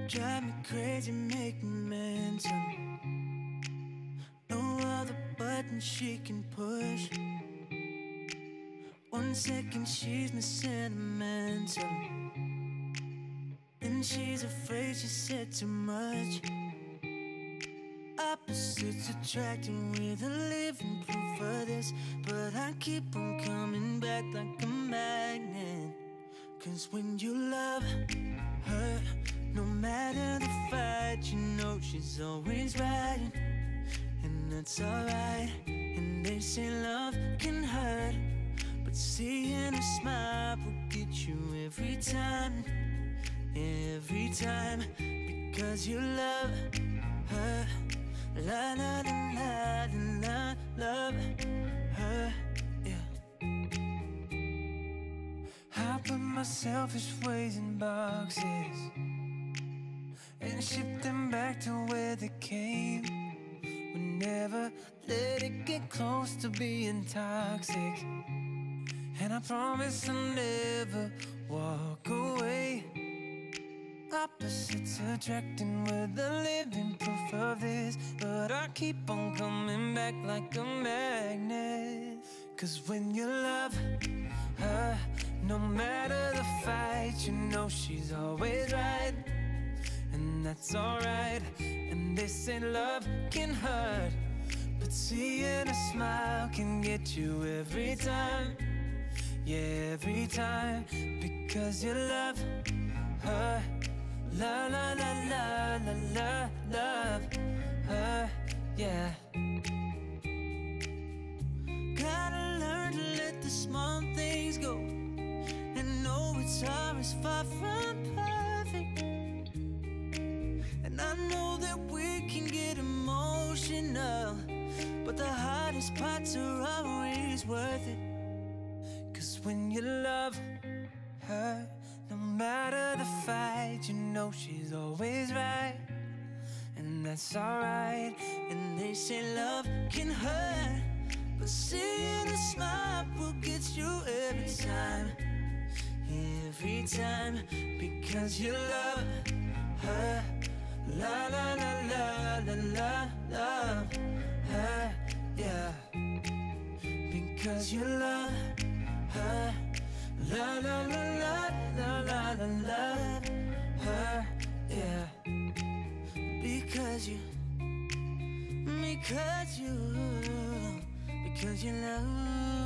Drive me crazy, make me mental. No other button she can push. 1 second she's my sentimental, then she's afraid she said too much. Opposites attracting, with a living proof of this. But I keep on coming back like a magnet. Cause when you love her, no matter the fight, you know she's always right. And that's alright. And they say love can hurt, but seeing her smile will get you every time. Every time. Because you love her. La la la la la, love her, yeah. I put my selfish ways in boxes and ship them back to where they came. We never let it get close to being toxic, and I promise I'll never walk away. Opposites attracting, with the living proof of this. But I keep on coming back like a magnet. Cause when you love her, no matter the fight, you know she's always right. And that's alright. And they say love can hurt, but seeing a smile can get you every time. Yeah, every time. Because you love her. La la la la la la, love her, yeah. Gotta learn to let the small things go, and know it's always far from perfect. And I know that we can get emotional, but the hardest parts are always worth it. Cause when you love her, no matter the fight, you know she's always right. And that's alright. And they say love can hurt, but seeing a smile will get you every time. Every time. Because you love her. La la la la la la, love her, yeah. Because you love her. La la la la la la la, love her, yeah. Because you love